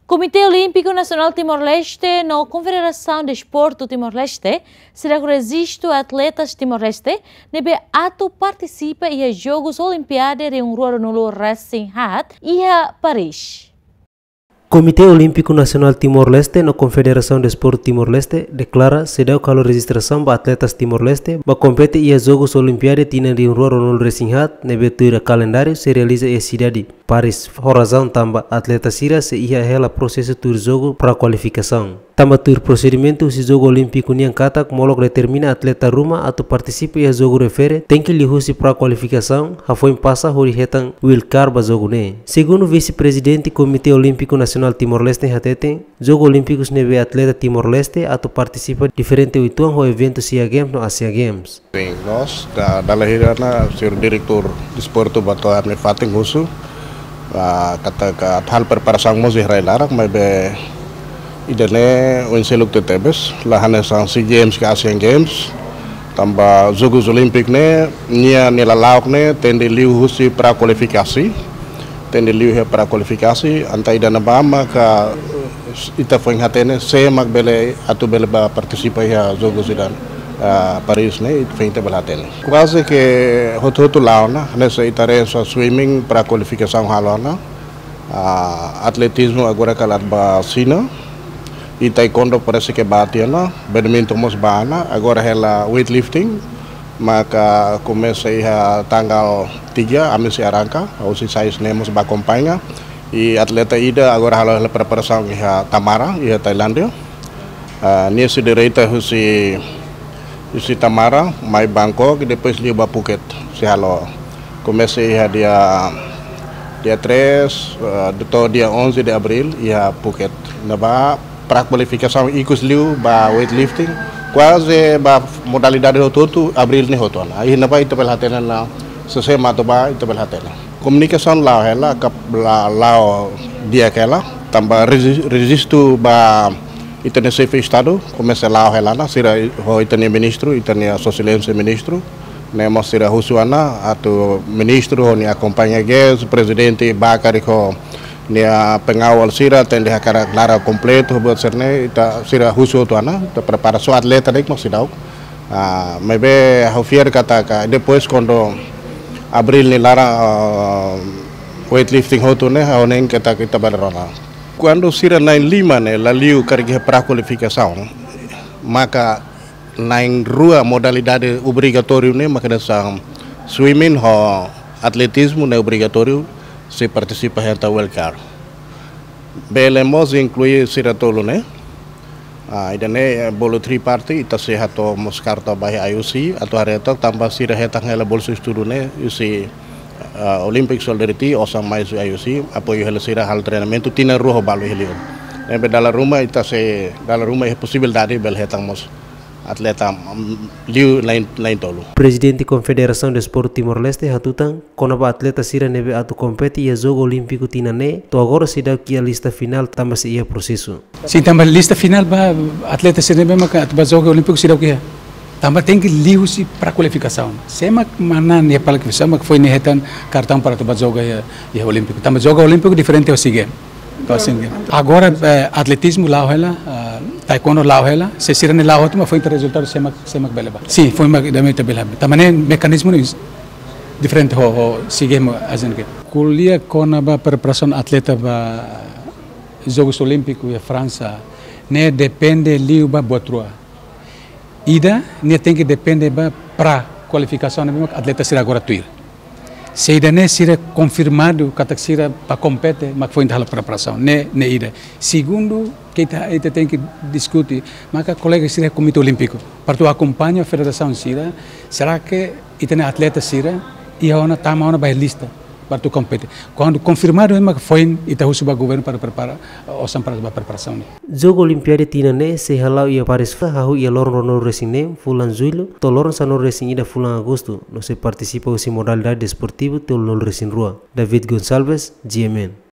Comitê Olímpico Nacional Timor-Leste, na Confederação de Esporte Timor-Leste, será que resiste atletas Timor-Leste, nebe ato participa e a Jogos Olimpiadas de no Racing Hat e a Paris. Comitê Olímpico Nacional Timor-Leste na Confederação de Esporte Timor-Leste declara se deu a registração para atletas Timor-Leste para competir e os Jogos Olimpiadas tinham de no Racing Hat nebe o calendário se realiza em cidade Paris. Razão tamba atleta sira se ia ela processo do jogo para qualificação. Tamba tur procedimento se jogo olímpico niang kata molok determina atleta ruma atau participa e jogo refere tem que lihusi para qualificação foi passa hori hetang wilkar ba jogo ne. Segundo vice-presidente Comitê Olímpico Nacional Timor-Leste hatete jogo olímpicos nebe atleta Timor-Leste atau participa diferente ituang ho evento SEA Games no Asia Games. Nós da lahirana sir direktur desporto batuan me fating husu kata hal preparação mo zihrai mas be idane unseluk tetebes lahane sang SEA Games ke Asian Games tambah Jogos Olimpik ne nia nilalauk ne tende liu husi pra kualifikasi tende liu he pra kualifikasi anta idana bama ka ita foi hatene se magbele atu bele ba participa ya Jogos idan Paris ne it feita belatene quase que hotu launa nessa itare só swimming para qualificação halona atletismo agora calar ba sina e taekwondo parece que batiana badminton mos bana agora ela weightlifting maka começa a tanggal 3 amisi arranca ou se sai nemos ba acompanha e atleta ida agora ela preparação e Tamara e Tailândia nesse direita si Tamara, mai Bangkok, depois liba Phuket. Se halo, comecei dia 3, dia 11 de abril, ia Phuket. Naba para qualificação ikut liu ba weightlifting, quase ba modalidade hotu abril ni hotu. Aí naba itu belhatena na sesema to ba itu belhatena. Komunikasi lao hela kap lao dia kela, tambah resistu ba itania chefe de estado começa lá o relana sira ho itania ministro itania socialista ministro nemo sira husuana atau ministro ho ni acompanha gues presidente Bakari ho ni pengawal sira tende hakara clara completo buat serne ita sira husu tuana ta preparação atleta nek masidau mebe hofier kata ka depois quando abril ni lara weightlifting ho tune ha onen kita barona. Quando sira nain lima ne laliu karige pra qualificação maka nain rua modalidade obrigatório ne maka dasang swimming ho atletismo ne obrigatório se participa henta welcar belemos inclui sira tolo ne idane bolo triparti ita se hato moskarta bahi IOC atau areto tambah sira hetang hela bolso estudo ne usi Olympic Solidarity osam mais IOC apoio realizar hal treinamento tina ruho balu helion. Nebe dalam rumah ita se dalam rumah é possibilidade bel hetang mos atleta liu lain tolu. Presidente Confederação de Esporte Timor-Leste hatutan konaba atleta sira nebe atu compete e jogo olímpico tina ne to agora se dá que a lista final tambah se ia processo. Sim, tambah lista final ba atleta sira nebe maka atu jogo olímpico sira que tambah tem que liu si para qualificação. Semak mana ni para qualificação, mak foi nehetan cartão para tu jogo ya olímpico. Tambah jogo olímpico diferente ao SEA Games. Agora atletismo lá ela, taekwondo lá ela, se sira ne lá outro, mas foi entre resultado semak beleba. Sim, foi mak damete beleba. Tambah ne mecanismo diferente ao SEA Games azen que. Kuliah kona ba preparação atleta ba Jogos Olímpicos ya França, ne depende liu ba botrua. Ida ne tem que depender para qualificação ne atleta será agora tuir. Se ida ne será confirmado kata será para competir, mas foi entrar preparação ne ida. Segundo que ita tem que discutir, maka colega será Comitê Olímpico para tu acompanha a federação será que ita ne atleta será e a ona tama ona vai lista para tu competir. Quando confirmado maka foi ita husuba governo para preparar osam para a preparação. Jogo Olimpiade tina ne se halau ia Paris hahu ia lorong no racing ne fulan julho to lorong sa no racing ida fulan agosto no se participa usi modalidade desportivo to lol racing rua. David Gonçalves, GMN.